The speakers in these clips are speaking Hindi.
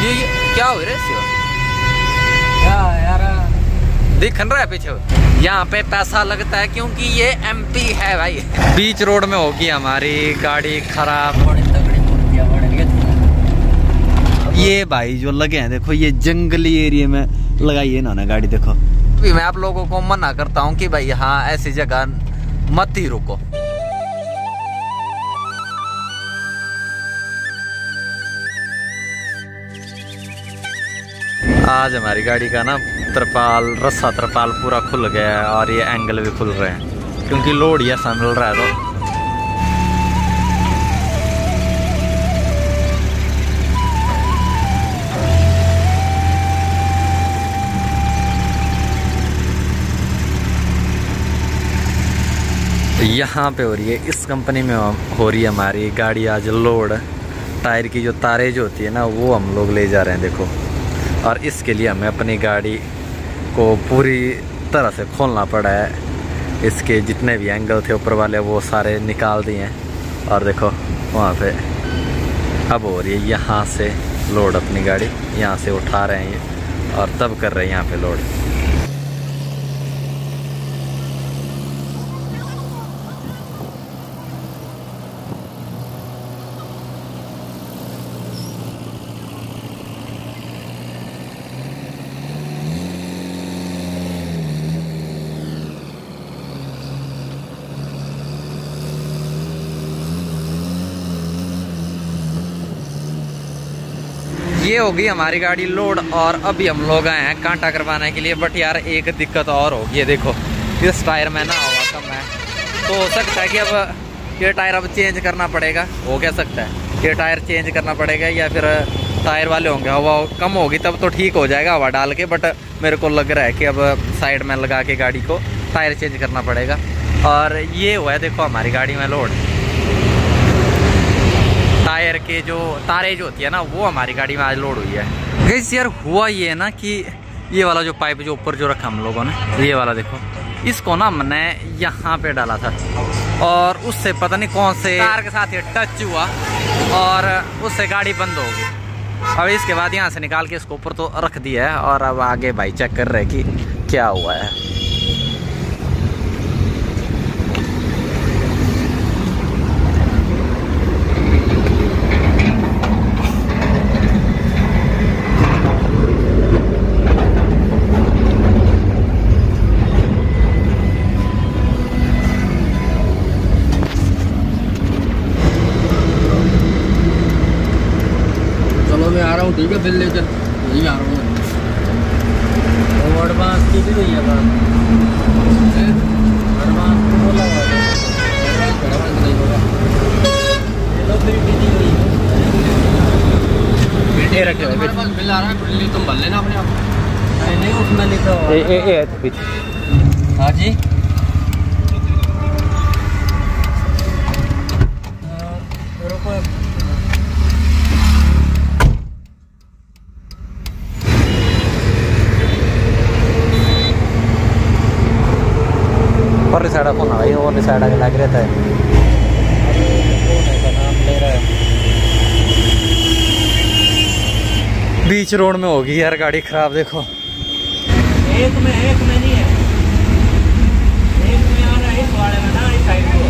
ये क्या हो रहा है यार दिख रहा है पीछे? यहाँ पे पैसा लगता है क्योंकि ये एमपी है भाई। बीच रोड में होगी हमारी गाड़ी खराब। ये भाई जो लगे हैं देखो, ये जंगली एरिया में लगाई है इन्होंने गाड़ी। देखो मैं आप लोगों को मना करता हूँ कि भाई यहाँ ऐसी जगह मत ही रुको। आज हमारी गाड़ी का ना रस्सा तरपाल पूरा खुल गया है और ये एंगल भी खुल रहे हैं क्योंकि लोड ये ऐसा मिल रहा है। तो यहाँ पे हो रही है, इस कंपनी में हो रही है हमारी गाड़ी आज लोड। टायर की जो तारें जो होती है ना, वो हम लोग ले जा रहे हैं देखो। और इसके लिए हमें अपनी गाड़ी को पूरी तरह से खोलना पड़ा है। इसके जितने भी एंगल थे ऊपर वाले वो सारे निकाल दिए हैं। और देखो वहाँ पे अब हो रही है यहाँ से लोड। अपनी गाड़ी यहाँ से उठा रहे हैं ये और तब कर रहे हैं यहाँ पे लोड। ये होगी हमारी गाड़ी लोड और अभी हम लोग आए हैं कांटा करवाने के लिए। बट यार एक दिक्कत और होगी, ये देखो इस टायर में ना हवा कम है, तो हो सकता है कि अब ये टायर अब चेंज करना पड़ेगा। हो क्या सकता है ये टायर चेंज करना पड़ेगा, या फिर टायर वाले होंगे हवा कम होगी तब तो ठीक हो जाएगा हवा डाल के। बट मेरे को लग रहा है कि अब साइड में लगा के गाड़ी को टायर चेंज करना पड़ेगा। और ये हुआ है देखो हमारी गाड़ी में लोड। टायर के जो तारें जो होती है ना, वो हमारी गाड़ी में आज लोड हुई है। गाइस यार हुआ ये है ना कि ये वाला जो पाइप जो ऊपर जो रखा हम लोगों ने, ये वाला देखो, इसको ना हमने यहाँ पे डाला था और उससे पता नहीं कौन से तार के साथ ये टच हुआ और उससे गाड़ी बंद हो गई। अब इसके बाद यहाँ से निकाल के इसको ऊपर तो रख दिया है और अब आगे भाई चेक कर रहे कि क्या हुआ है। ठीक है बिल लेकर यही आ रहा हूँ। एडवांस की भी गई है एडवांस बोला नहीं होगा। ये रखे हुए बिल आ रहा है, बिल तुम भर लेना अपने आप। नहीं उसमें लिखा हुआ। हाँ जी और साइड को ना भाई, और साइड आगे लग रहता है। नाम ले रहा है। बीच रोड में होगी यार गाड़ी खराब। देखो एक में नहीं है, एक में आ रहा है इस वाले में ना, इस साइड को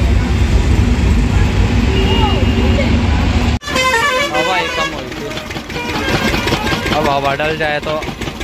हवा ही कम हुई थी। अब हवा डल जाए तो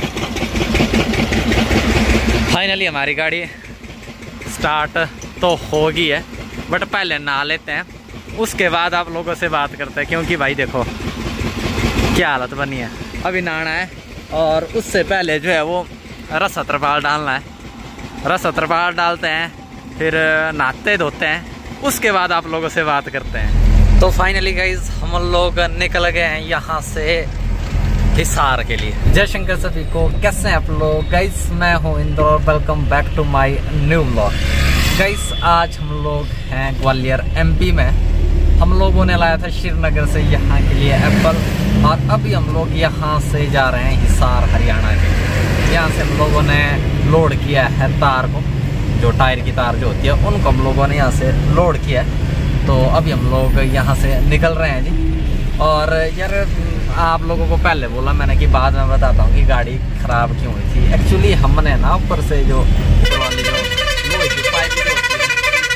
फाइनली हमारी गाड़ी स्टार्ट तो होगी है। बट पहले नहा लेते हैं, उसके बाद आप लोगों से बात करते हैं क्योंकि भाई देखो क्या हालत बनी है। अभी नहाना है और उससे पहले जो है वो रस्सा तरपाल डालना है। रस्सा तरपाल डालते हैं, फिर नहाते धोते हैं, उसके बाद आप लोगों से बात करते हैं। तो फाइनली गाइज हम लोग निकल गए हैं यहाँ से हिसार के लिए। जय शंकर सभी को, कैसे हैं आप लोग? गाइस मैं हूँ Indore, welcome back to my new vlog. Guys आज हम लोग हैं ग्वालियर एमपी में। हम लोगों ने लाया था श्रीनगर से यहाँ के लिए एप्पल और अभी हम लोग यहाँ से जा रहे हैं हिसार हरियाणा के। यहाँ से हम लोगों ने लोड किया है तार को, जो टायर की तार जो होती है उनको हम लोगों ने यहाँ से लोड किया है। तो अभी हम लोग यहाँ से निकल रहे हैं जी। और यार आप लोगों को पहले बोला मैंने कि बाद में बताता हूँ कि गाड़ी ख़राब क्यों हुई थी। एक्चुअली हमने ना ऊपर से जो वाली जो लोहे की पाइप जो होती है,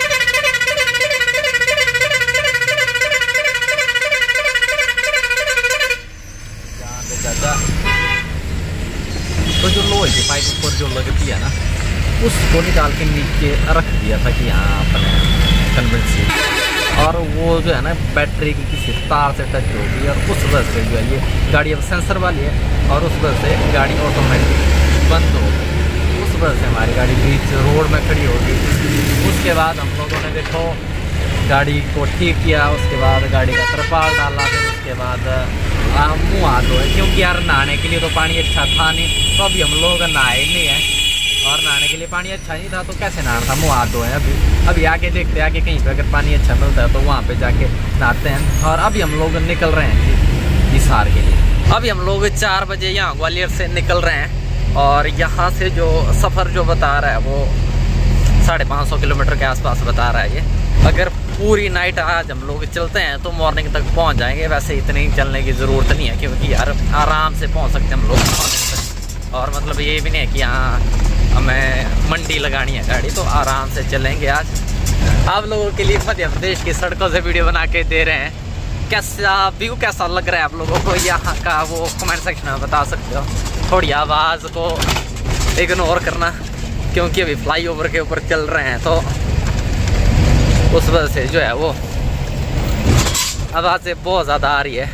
तो जो लोहे की पाइप ऊपर जो लगती है ना, उसको निकाल के नीचे रख दिया था कि यहाँ अपने कन्वेंसी, और वो जो है ना बैटरी की किसी तार से टच होगी और उस वजह से जो है ये गाड़ी अब सेंसर वाली है और उस वजह से गाड़ी ऑटोमेटिक बंद हो गई। उस वजह से हमारी गाड़ी बीच रोड में खड़ी हो गई। उसके बाद हम लोगों ने देखो गाड़ी को ठीक किया, उसके बाद गाड़ी का तरपाल डाला, फिर उसके बाद मुँह हाथ धोए, क्योंकि यार नहाने के लिए तो पानी अच्छा था नहीं, तो अभी हम लोग नहाए नहीं हैं और नहाने के लिए पानी अच्छा नहीं था तो कैसे नहाना था, मुँह हाथ धोए। अभी आगे देखते हैं, आगे कहीं पे अगर पानी अच्छा मिलता है तो वहाँ पे जाके नहाते हैं। और अभी हम लोग निकल रहे हैं जी हिसार के लिए। अभी हम लोग 4 बजे यहाँ ग्वालियर से निकल रहे हैं और यहाँ से जो सफ़र जो बता रहा है वो 550 किलोमीटर के आसपास बता रहा है ये। अगर पूरी नाइट आज हम लोग चलते हैं तो मॉर्निंग तक पहुँच जाएंगे। वैसे इतनी चलने की ज़रूरत नहीं है, क्योंकि यार आराम से पहुँच सकते हैं हम लोग मॉर्निंग तक। और मतलब ये भी नहीं है कि यहाँ हमें मंडी लगानी है गाड़ी, तो आराम से चलेंगे। आज आप लोगों के लिए मध्य प्रदेश की सड़कों से वीडियो बना के दे रहे हैं। कैसा व्यू कैसा लग रहा है आप लोगों को यहाँ का, वो कमेंट सेक्शन में बता सकते हो। थोड़ी आवाज़ को इग्नोर करना, क्योंकि अभी फ्लाईओवर के ऊपर चल रहे हैं तो उस वजह से जो है वो आवाज़ें बहुत ज़्यादा आ रही है।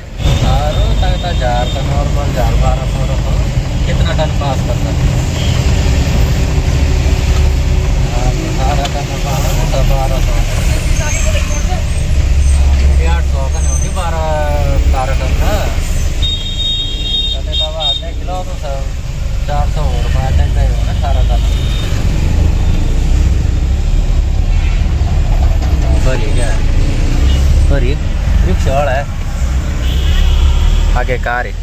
कितना टन पास करता है? 1200 का नहीं, 12 टन का किलो तो 400 रुपये टन का होगा ना, 18 टन। सॉरी क्या है, सॉरी रिक्शा वाला है, आगे कार है।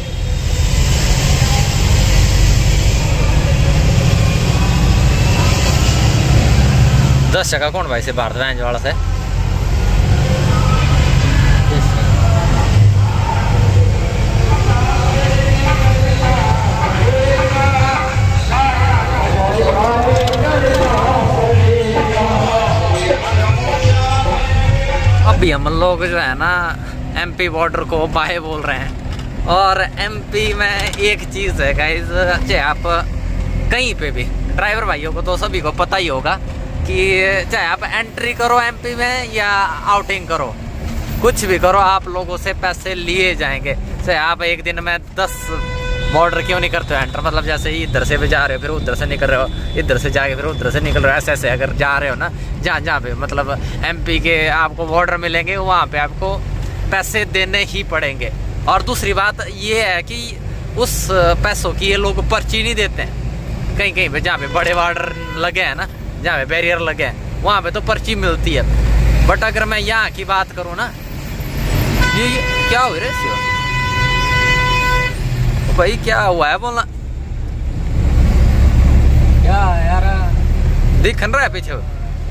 दस टका कौन भाई से भारत वैंज वाला से अभी हम लोग जो है ना एमपी बॉर्डर को बाय बोल रहे हैं। और एमपी में एक चीज़ है गाइस, चाहे आप कहीं पे भी, ड्राइवर भाइयों को तो सभी को पता ही होगा कि चाहे आप एंट्री करो एमपी में या आउटिंग करो, कुछ भी करो, आप लोगों से पैसे लिए जाएंगे। चाहे आप एक दिन में 10 बॉर्डर क्यों नहीं करते हो एंटर, मतलब जैसे इधर से भी जा रहे हो फिर उधर से निकल रहे हो, इधर से जाके फिर उधर से निकल रहे हो, ऐसे ऐसे अगर जा रहे हो ना, जहाँ पे मतलब एमपी के आपको बॉर्डर मिलेंगे वहाँ पे आपको पैसे देने ही पड़ेंगे। और दूसरी बात ये है कि उस पैसों की ये लोग पर्ची नहीं देते हैं। कहीं कहीं पे जहाँ पे बड़े बॉर्डर लगे हैं ना, जहाँ पे बैरियर लगे हैं, वहाँ पे तो पर्ची मिलती है। बट अगर मैं यहाँ की बात करूँ ना, ये क्या हो रहा है भाई, क्या हुआ है बोलना, क्या यार दिख रहा है पीछे?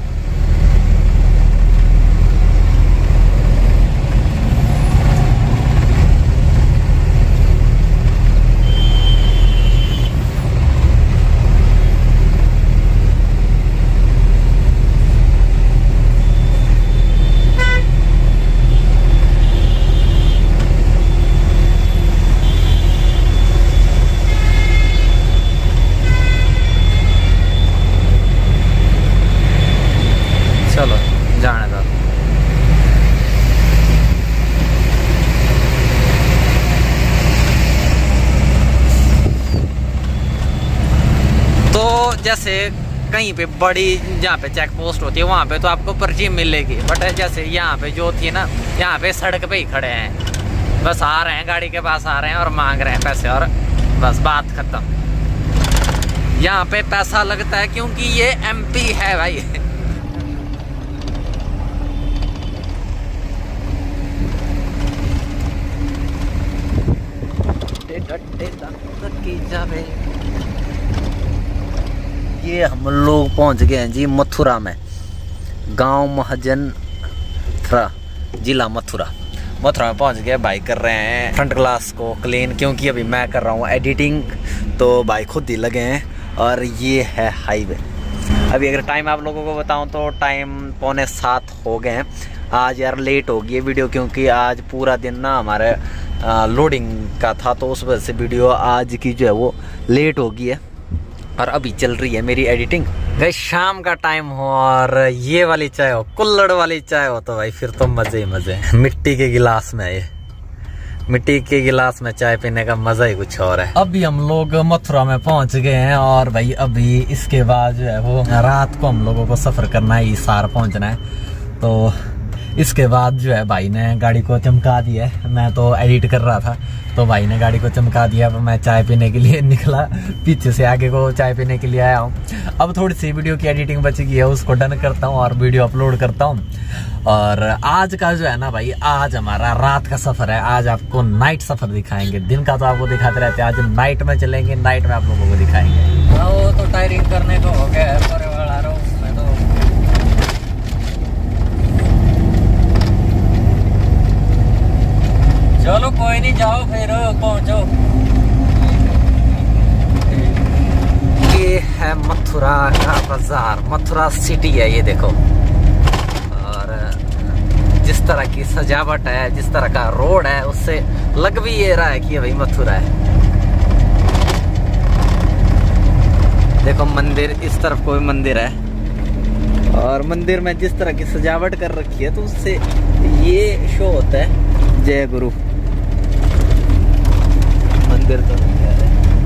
चलो जाने दो। तो जैसे कहीं पे बड़ी जहाँ पे चेक पोस्ट होती है वहाँ पे तो आपको पर्ची मिलेगी, बट जैसे यहाँ पे जो थी ना, यहाँ पे सड़क पे ही खड़े हैं, बस आ रहे हैं गाड़ी के पास आ रहे हैं और मांग रहे हैं पैसे और बस बात खत्म। यहाँ पे पैसा लगता है क्योंकि ये एमपी है भाई। ये हम लोग पहुंच गए हैं जी मथुरा में, गांव महजन जिला मथुरा। मथुरा में पहुंच गए। भाई कर रहे हैं फ्रंट ग्लास को क्लीन, क्योंकि अभी मैं कर रहा हूँ एडिटिंग, तो भाई खुद ही लगे हैं। और ये है हाईवे। अभी अगर टाइम आप लोगों को बताऊं तो टाइम 6:45 हो गए हैं। आज यार लेट हो गई है वीडियो, क्योंकि आज पूरा दिन ना हमारे लोडिंग का था, तो उस वजह से वीडियो आज की जो है वो लेट हो गई है। और अभी चल रही है मेरी एडिटिंग। भाई शाम का टाइम हो और ये वाली चाय हो, कुल्हड़ वाली चाय हो, तो भाई फिर तो मजे ही मजे। मिट्टी के गिलास में, ये मिट्टी के गिलास में चाय पीने का मजा ही कुछ और है। अभी हम लोग मथुरा में पहुंच गए हैं और भाई अभी इसके बाद जो है वो रात को हम लोगों को सफर करना है, हिसार पहुंचना है। तो इसके बाद जो है भाई ने गाड़ी को चमका दिया है। मैं तो एडिट कर रहा था, तो भाई ने गाड़ी को चमका दिया। अब मैं चाय पीने के लिए निकला, पीछे से आगे को चाय पीने के लिए आया हूँ। अब थोड़ी सी वीडियो की एडिटिंग बची गई है, उसको डन करता हूँ और वीडियो अपलोड करता हूँ। और आज का जो है ना भाई, आज हमारा रात का सफर है। आज आपको नाइट सफर दिखाएंगे, दिन का तो आपको दिखाते रहते हैं, आज नाइट में चलेंगे, नाइट में आप लोगों को दिखाएंगे। वो तो टायरिंग करने को हो गया है, उसमें तो चलो कोई नहीं, जाओ फिर पहुंचो। ये है मथुरा का बाजार, मथुरा सिटी है ये देखो। और जिस तरह की सजावट है, जिस तरह का रोड है, उससे लग भी ये रहा है कि ये भाई मथुरा है। देखो मंदिर, इस तरफ कोई मंदिर है और मंदिर में जिस तरह की सजावट कर रखी है, तो उससे ये शो होता है जय गुरु। मंदिर तो नहीं है,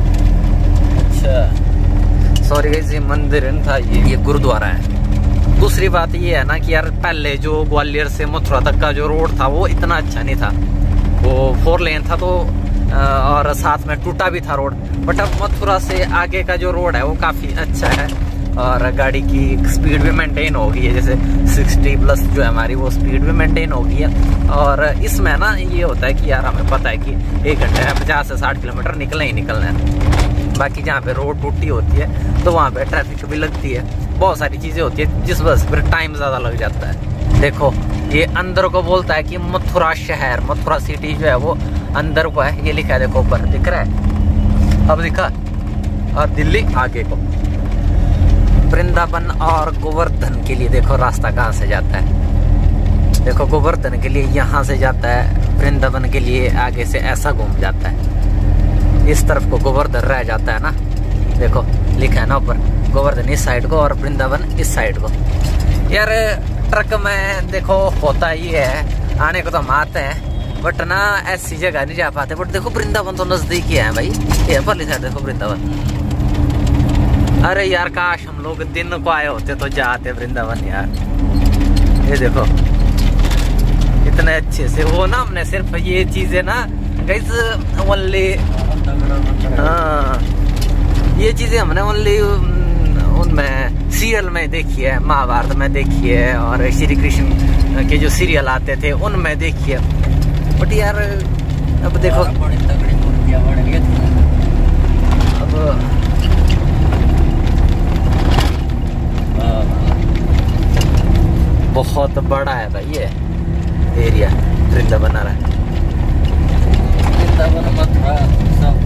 अच्छा सॉरी गाइस, ये मंदिर नहीं था, ये गुरुद्वारा है। दूसरी बात ये है ना कि यार पहले जो ग्वालियर से मथुरा तक का जो रोड था वो इतना अच्छा नहीं था। वो 4 लेन था, तो और साथ में टूटा भी था रोड। बट अब मथुरा से आगे का जो रोड है वो काफी अच्छा है और गाड़ी की स्पीड भी मेंटेन हो गई है। जैसे 60+ जो है हमारी, वो स्पीड भी मेंटेन हो गई है। और इसमें ना ये होता है कि यार हमें पता है कि 1 घंटे में 50 से 60 किलोमीटर निकलना ही निकलना है। बाकी जहाँ पे रोड टूटी होती है तो वहाँ पे ट्रैफिक भी लगती है, बहुत सारी चीजें होती है, जिस वजह से फिर टाइम ज्यादा लग जाता है। देखो ये अंदर को बोलता है कि मथुरा शहर, मथुरा सिटी जो है वो अंदर को है। ये लिखा है देखो ऊपर, दिख रहा है, अब दिखा। और दिल्ली आगे को, वृंदावन और गोवर्धन के लिए देखो रास्ता कहाँ से जाता है। देखो गोवर्धन के लिए यहाँ से जाता है, वृंदावन के लिए आगे से ऐसा घूम जाता है। इस तरफ को गोवर्धन रह जाता है ना, देखो लिखा है ना ऊपर, गोवर्धन इस साइड को और वृंदावन इस साइड को। यार ट्रक में देखो होता ही है, आने को तो हम आते हैं बट ना ऐसी जगह नहीं जा पाते। बट देखो वृंदावन तो नजदीक ही है भाई, ये पहली साइड देखो वृंदावन। अरे यार काश हम लोग दिन को आए होते तो जाते वृंदावन यार। ये देखो इतने अच्छे से वो ना, हमने सिर्फ ये चीजें ना गाइस ओनली, हाँ ये चीजें हमने ओनली उनमें सीरियल में देखी है, महाभारत में देखी है और श्री कृष्ण के जो सीरियल आते थे उनमें देखी है। बट यार अब देखो अब बहुत बड़ा है भाई ये एरिया, वृंदावन आ रहा है। वृंदावन मथुरा सब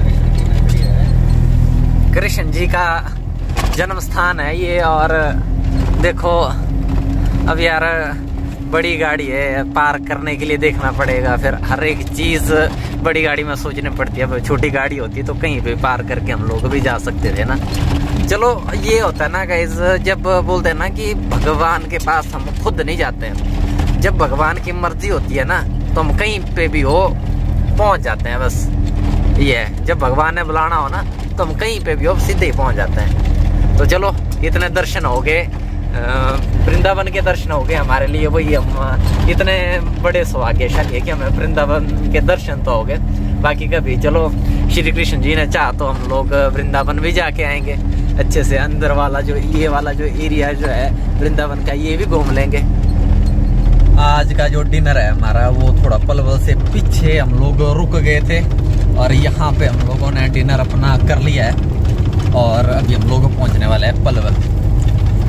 कृष्ण जी का जन्म स्थान है ये। और देखो अब यार बड़ी गाड़ी है, पार्क करने के लिए देखना पड़ेगा, फिर हर एक चीज बड़ी गाड़ी में सोचनी पड़ती है। छोटी गाड़ी होती तो कहीं पे पार्क करके हम लोग भी जा सकते थे ना। चलो ये होता है ना गाइस, जब बोलते हैं ना कि भगवान के पास हम खुद नहीं जाते हैं, जब भगवान की मर्जी होती है ना तो हम कहीं पे भी हो पहुंच जाते हैं। बस ये है, जब भगवान ने बुलाना हो ना तो हम कहीं पे भी हो सीधे ही पहुंच जाते हैं। तो चलो इतने दर्शन हो गए, वृंदावन के दर्शन हो गए हमारे लिए। वही हम इतने बड़े सौभाग्यशाली है कि हमें वृंदावन के दर्शन तो हो गए। बाकी कभी चलो श्री कृष्ण जी ने चाहा तो हम लोग वृंदावन भी जाके आएंगे अच्छे से। अंदर वाला जो ये वाला जो एरिया जो है वृंदावन का, ये भी घूम लेंगे। आज का जो डिनर है हमारा वो थोड़ा पलवल से पीछे हम लोग रुक गए थे और यहाँ पे हम लोगों ने डिनर अपना कर लिया है और अभी हम लोग पहुँचने वाले हैं पलवल।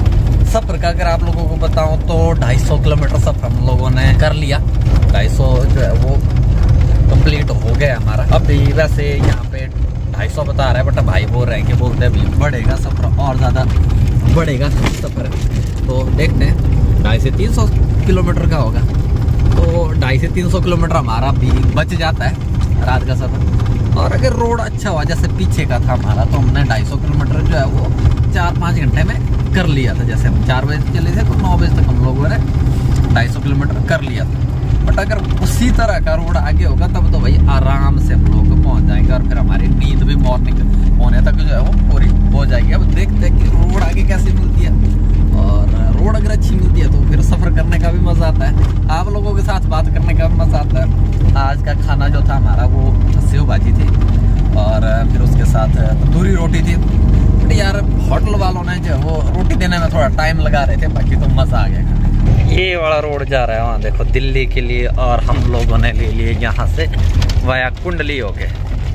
सफर का अगर आप लोगों को बताऊं तो 250 किलोमीटर सफर हम लोगों ने कर लिया। 250 जो है वो कंप्लीट हो गया हमारा। अभी वैसे यहाँ पे 250 बता रहा है, बट भाई बोल रहे हैं कि बोलते हैं अभी बढ़ेगा सफर, और ज़्यादा बढ़ेगा सफर। तो देखते हैं 250 से 300 किलोमीटर का होगा, तो 250 से 300 किलोमीटर हमारा भी बच जाता है रात का सफर। और अगर रोड अच्छा हुआ जैसे पीछे का था हमारा, तो हमने 250 किलोमीटर जो है वो 4-5 घंटे में कर लिया था। जैसे हम 4 बजे चले थे तो 9 बजे तक हम लोगों ने 250 किलोमीटर कर लिया था। बट अगर उसी तरह का रोड आगे होगा तब तो भाई आराम से हम लोग पहुंच जाएंगे, और फिर हमारी नींद भी मॉर्निंग होने तक जो है वो पूरी हो जाएगी। अब देखते हैं कि रोड आगे कैसे मिलती है, और रोड अगर अच्छी मिलती है तो फिर सफ़र करने का भी मज़ा आता है, आप लोगों के साथ बात करने का भी मज़ा आता है। आज का खाना जो था हमारा वो सेव भाजी थी, और फिर उसके साथ तंदूरी रोटी थी। बट यार होटल वालों ने जो वो रोटी देने में थोड़ा टाइम लगा रहे थे, बाकी तो मज़ा आ गया। ये वाला रोड जा रहा है वहाँ देखो दिल्ली के लिए, और हम लोगों ने ले लिए यहाँ से वाया कुंडली होके।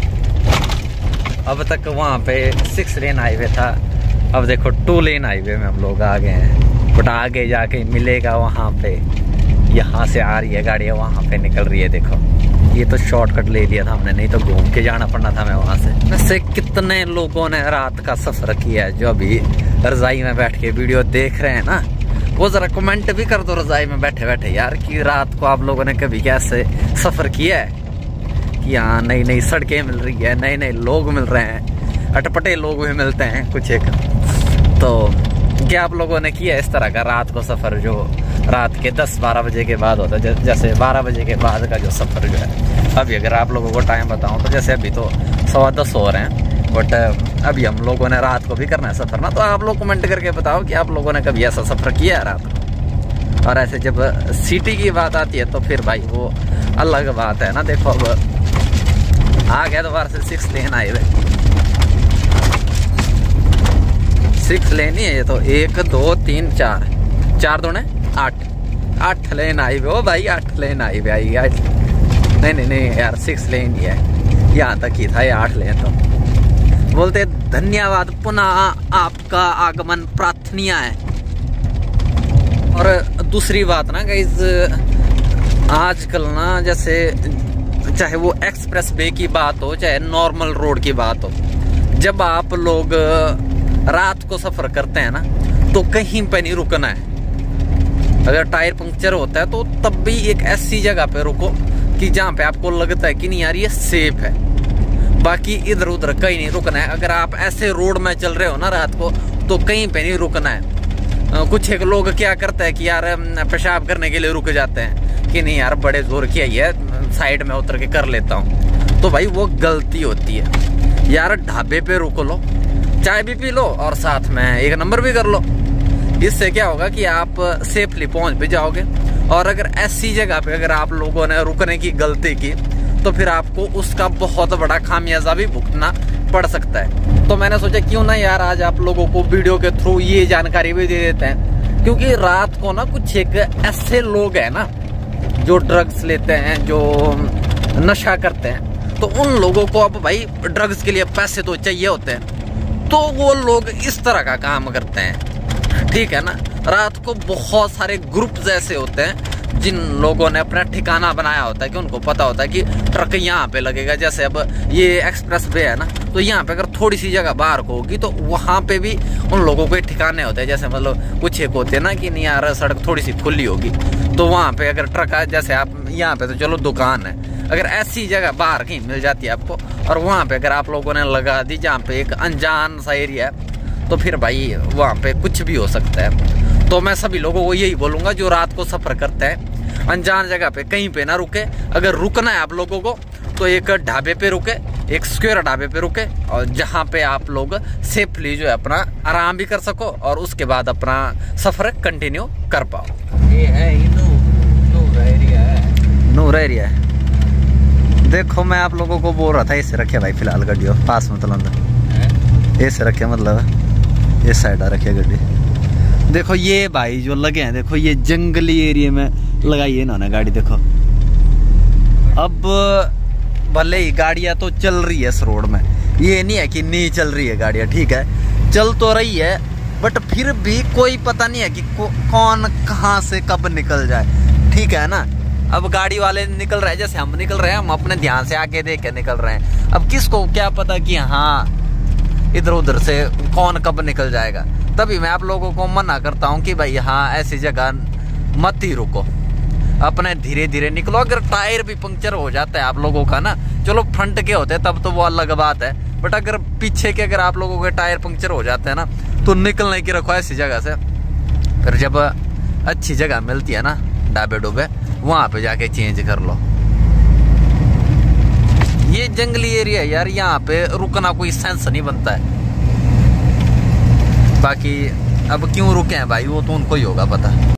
अब तक वहाँ पे 6 लेन हाईवे था, अब देखो 2 लेन हाईवे में हम लोग आ गए हैं। बट आगे जाके मिलेगा वहाँ पे, यहाँ से आ रही है गाड़ियाँ, वहाँ पे निकल रही है। देखो ये तो शॉर्टकट ले लिया था हमने, नहीं तो घूम के जाना पड़ना था मैं वहाँ से। वैसे कितने लोगों ने रात का सफ़र किया है जो अभी रज़ाई में बैठ के वीडियो देख रहे हैं ना, वो ज़रा कमेंट भी कर दो रज़ाई में बैठे बैठे यार, कि रात को आप लोगों ने कभी कैसे सफ़र किया है, कि यहाँ नई नई सड़कें मिल रही है, नए नए लोग मिल रहे हैं, अटपटे लोग भी मिलते हैं कुछ एक। तो क्या आप लोगों ने किया इस तरह का रात को सफ़र, जो रात के 10-12 बजे के बाद होता है, जैसे 12 बजे के बाद का जो सफ़र जो है। अभी अगर आप लोगों को टाइम बताऊँ तो जैसे अभी तो 10:15 हो रहे हैं, बट अभी हम लोगों ने रात को भी करना है सफ़र ना, तो आप लोग कमेंट करके बताओ कि आप लोगों ने कभी ऐसा सफ़र किया है रात को। और ऐसे जब सिटी की बात आती है तो फिर भाई वो अलग बात है ना। देखो अब आ गया दोबारा से 6 लेन हाईवे, 6 लेन ही है ये तो, 1 2 3 4 4 दूने 8 लेन हाईवे। ओ भाई 8 लेन हाईवे आई गया। नहीं यार 6 लेन ही है, यहाँ तक ही था ये 8 लेन। तो बोलते धन्यवाद, पुनः आपका आगमन प्रार्थनीय है। और दूसरी बात ना गाइस, आजकल ना जैसे चाहे वो एक्सप्रेस वे की बात हो चाहे नॉर्मल रोड की बात हो, जब आप लोग रात को सफर करते हैं ना तो कहीं पे नहीं रुकना है। अगर टायर पंक्चर होता है तो तब भी एक ऐसी जगह पे रुको कि जहाँ पे आपको लगता है कि नहीं यार ये सेफ है, बाकी इधर उधर कहीं नहीं रुकना है। अगर आप ऐसे रोड में चल रहे हो ना रात को तो कहीं पे नहीं रुकना है। कुछ एक लोग क्या करते हैं कि यार पेशाब करने के लिए रुक जाते हैं कि नहीं यार बड़े जोर की आई है, साइड में उतर के कर लेता हूँ, तो भाई वो गलती होती है। यार ढाबे पे रुक लो, चाय भी पी लो और साथ में 1 नंबर भी कर लो, इससे क्या होगा कि आप सेफली पहुंच भी जाओगे। और अगर ऐसी जगह पे अगर आप लोगों ने रुकने की गलती की तो फिर आपको उसका बहुत बड़ा खामियाजा भी भुगतना पड़ सकता है। तो मैंने सोचा क्यों ना यार आज आप लोगों को वीडियो के थ्रू ये जानकारी भी दे देते हैं, क्योंकि रात को ना कुछ एक ऐसे लोग हैं ना जो ड्रग्स लेते हैं, जो नशा करते हैं, तो उन लोगों को अब भाई ड्रग्स के लिए पैसे तो चाहिए होते हैं, तो वो लोग इस तरह का काम करते हैं। ठीक है ना, रात को बहुत सारे ग्रुप ऐसे होते हैं जिन लोगों ने अपना ठिकाना बनाया होता है कि उनको पता होता है कि ट्रक यहाँ पे लगेगा। जैसे अब ये एक्सप्रेस वे है ना, तो यहाँ पे अगर थोड़ी सी जगह बाहर को होगी तो वहाँ पे भी उन लोगों के ठिकाने होते हैं। जैसे मतलब कुछ एक होते हैं ना कि नहीं यार सड़क थोड़ी सी खुली होगी तो वहाँ पे अगर ट्रक है, जैसे आप यहाँ पे तो चलो दुकान है, अगर ऐसी जगह बाहर कहीं मिल जाती है आपको और वहाँ पे अगर आप लोगों ने लगा दी जहाँ पे एक अनजान सा एरिया है, तो फिर भाई वहाँ पे कुछ भी हो सकता है। तो मैं सभी लोगों को यही बोलूँगा जो रात को सफ़र करते हैं, अनजान जगह पे कहीं पे ना रुके। अगर रुकना है आप लोगों को तो एक ढाबे पे रुके, एक सिक्योर ढाबे पे रुके, और जहाँ पे आप लोग सेफली जो है अपना आराम भी कर सको और उसके बाद अपना सफ़र कंटिन्यू कर पाओ। ये है नूर एरिया है। देखो मैं आप लोगों को बोल रहा था इसे रखे भाई फिलहाल गड्डियों पास मतलब ऐसे रखे, मतलब इस साइड आ रखे गड्डी। देखो ये भाई जो लगे हैं, देखो ये जंगली एरिया में लगाई है इन्होंने गाड़ी। देखो अब भले ही गाड़ियां तो चल रही है इस रोड में, ये नहीं है कि नहीं चल रही है गाड़ियां, ठीक है चल तो रही है, बट फिर भी कोई पता नहीं है कि कौन कहाँ से कब निकल जाए। ठीक है ना, अब गाड़ी वाले निकल रहे हैं जैसे हम निकल रहे हैं, हम अपने ध्यान से आगे देख के निकल रहे हैं। अब किसको क्या पता कि हाँ इधर उधर से कौन कब निकल जाएगा। तभी मैं आप लोगों को मना करता हूँ कि भाई हाँ ऐसी जगह मत ही रुको, अपने धीरे धीरे निकलो। अगर टायर भी पंक्चर हो जाता है आप लोगों का ना, चलो फ्रंट के होते हैं तब तो वो अलग बात है, बट अगर पीछे के अगर आप लोगों के टायर पंक्चर हो जाते हैं ना, तो निकलने की रखो ऐसी जगह से। फिर जब अच्छी जगह मिलती है ना ढाबे डूबे, वहां पे जाके चेंज कर लो। ये जंगली एरिया यार, यहाँ पे रुकना कोई सेंस नहीं बनता है। बाकी अब क्यों रुके हैं भाई वो तो उनको ही होगा पता।